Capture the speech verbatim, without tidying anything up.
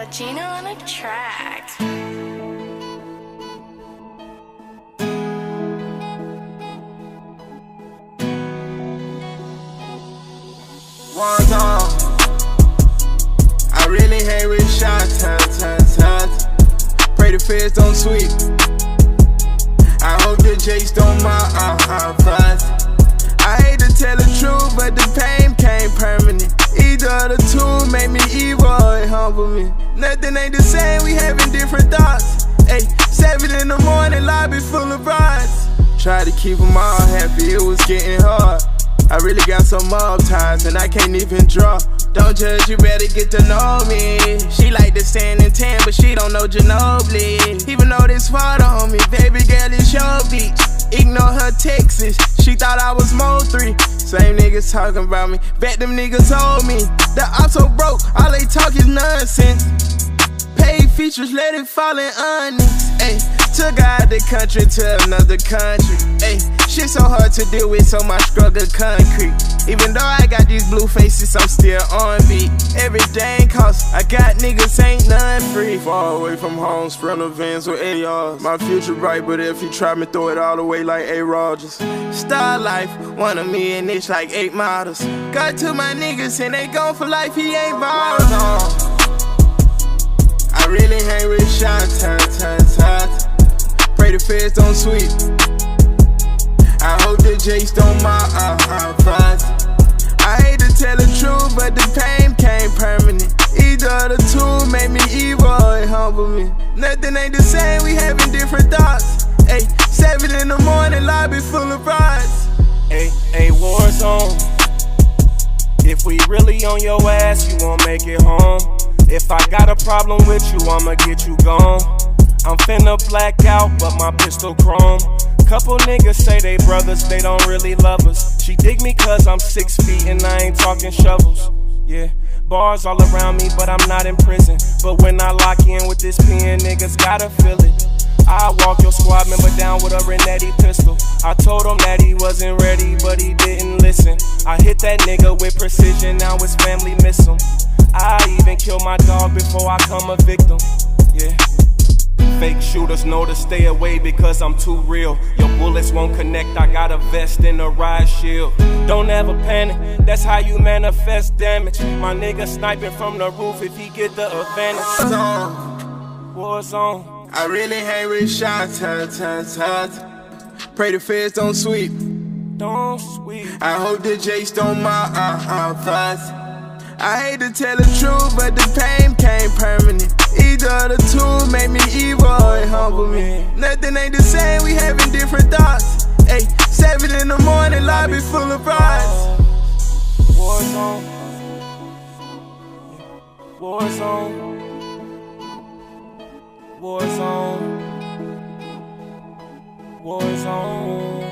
Gina on a track. One's on. I really hate with shots, shots, shots, shots. Pray the feds don't sweep. I hope the Jakes don't mind, uh-huh, fuss. I hate to tell the truth, but the pain came permanent. Either of the two made me evil or it humbled me. Nothing ain't the same, we having different thoughts. Ay, seven in the morning, lobby full of brides. Tried to keep them all happy, it was getting hard. I really got some mob ties and I can't even draw. Don't judge, you better get to know me. She like to stand in tan, but she don't know Ginobili. Even though this photo on me, baby girl, it's your beach. Ignore her Texas, she thought I was Mo three. Same niggas talking about me, bet them niggas told me. The ops so broke, all they talk is nonsense. Paid features, let it fall in onyx. Ayy, took out the country to another country. Ayy, shit so hard to deal with, so my struggle concrete. Even though I got these blue faces, I'm still on beat. Everything costs, I got niggas, ain't none free. Far away from home, sprinter vans with A Rs. My future bright, but if you try me, throw it all away like A. Rogers. Star life, one of me and it's like eight models. Got to my niggas and they gone for life, he ain't borrowed. I really hang with shots, shots, shots, shots. Pray the feds don't sweep. I hope the Jakes don't mind, uh-huh, fuss. I hate to tell the truth, but the pain came permanent. Either of the two made me evil or it humbled me. Nothing ain't the same, we having different thoughts. Ay, seven in the morning, lobby full of brides. Ay, ay, war zone. If we really on your ass, you won't make it home. If I got a problem with you, I'ma get you gone. I'm finna black out, but my pistol chrome. Couple niggas say they brothers, they don't really love us. She dig me cause I'm six feet and I ain't talking shovels. Yeah, bars all around me, but I'm not in prison. But when I lock in with this pen, niggas gotta feel it. I walk your squad member down with a Renetti pistol. I told him that he wasn't ready, but he didn't listen. I hit that nigga with precision, now his family miss him. I even kill my dog before I come a victim. Yeah. Fake shooters know to stay away because I'm too real. Your bullets won't connect, I got a vest and a riot shield. Don't ever panic, that's how you manifest damage. My nigga sniping from the roof if he get the advantage. Zone. War zone. I really hang with shots, shots, shots, shots. Pray the feds don't sweep. Don't sweep. I hope the Jakes don't mind, uh-huh, fuss. I hate to tell the truth, but the pain came permanent. Either of the two made me evil or it humbled me. Nothing ain't the same, we having different thoughts. Ay, seven in the morning, lobby full of brides. War zone. War zone. War zone. War zone.